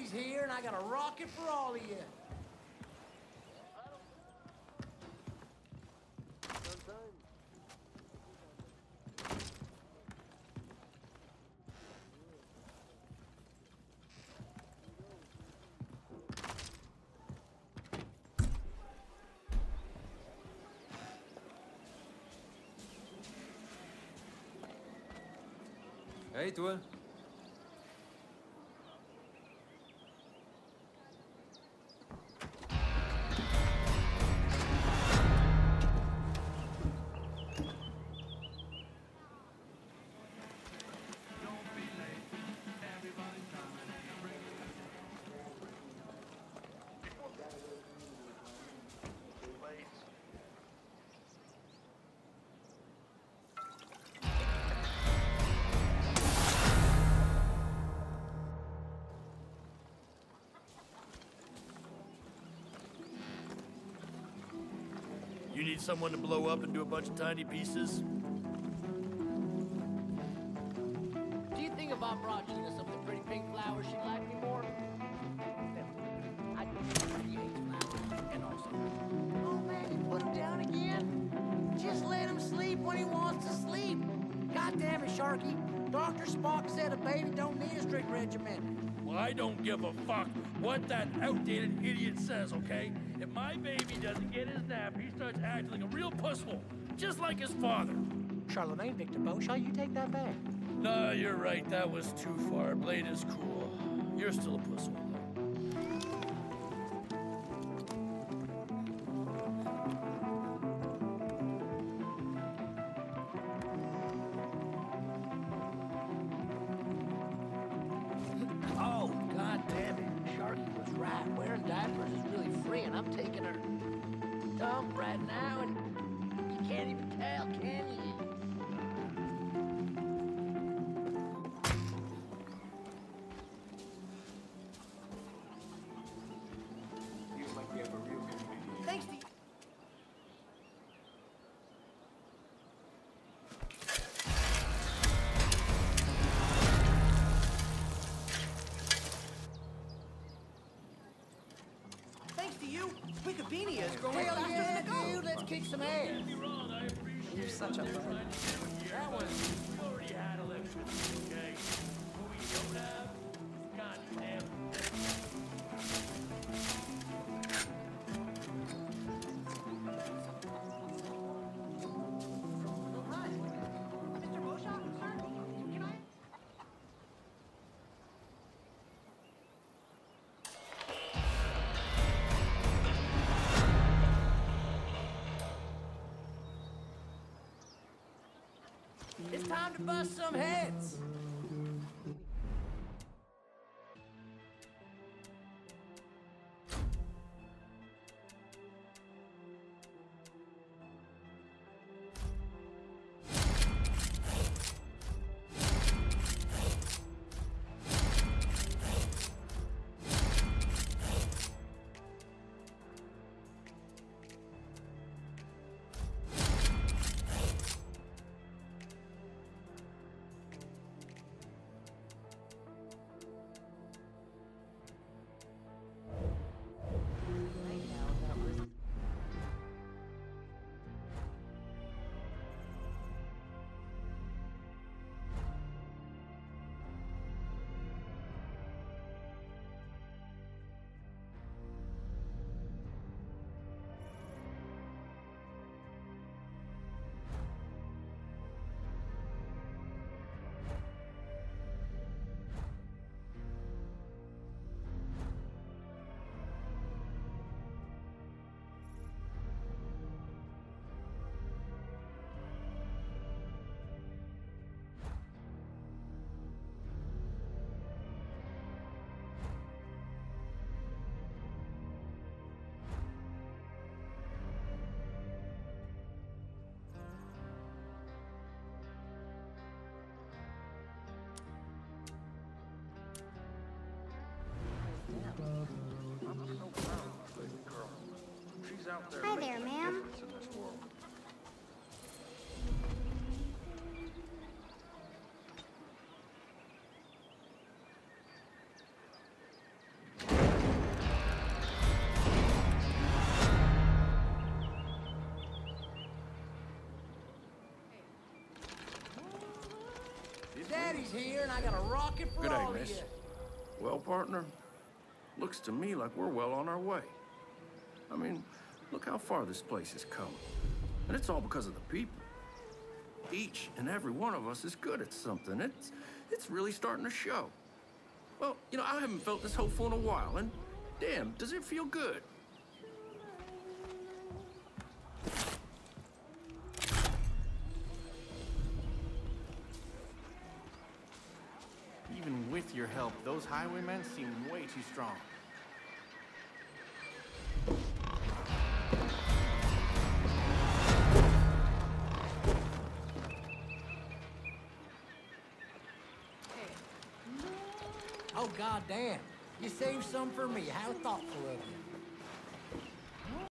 Bobby's here, and I got a rocket for all of you. Hey, toi. You need someone to blow up into a bunch of tiny pieces? Do you think if I brought Gina some of the pretty pink flowers, she'd like me more? I she hates flowers, and also... Oh, man, you put him down again? Just let him sleep when he wants to sleep. God damn it, Sharky. Dr. Spock said a baby don't need a strict regimen. Well, I don't give a fuck what that outdated idiot says, okay? If my baby doesn't get his nap, he starts acting like a real pusshole, just like his father. Charlemagne, Victor Beauchamp, you take that back. No, you're right. That was too far. Blade is cool. You're still a pusshole. Oh, God damn it. Sharky was right. Wearing diapers is really free, and I'm taking her dump right now, and you can't even tell, can you? Feels like we have a real community. Thanks to Thanks to you, Wikipedia is growing Hell faster yeah, than a goat. dude, let's kick some ass. Don't get me wrong, I appreciate You're such a bum. that one. We already had electricity, okay? What we don't have, goddamn. Mr. Beauchamp, sir, can I... It's time to bust some heads. Hi there, ma'am. Daddy's here, and I got a rocket for Good day, all miss. of you. Well, partner, looks to me like we're well on our way. I mean, look how far this place has come. And it's all because of the people. Each and every one of us is good at something. It's really starting to show. Well, you know, I haven't felt this hopeful in a while, and damn, does it feel good? Even with your help, those highwaymen seem way too strong. Oh, goddamn. You saved some for me. How thoughtful of you.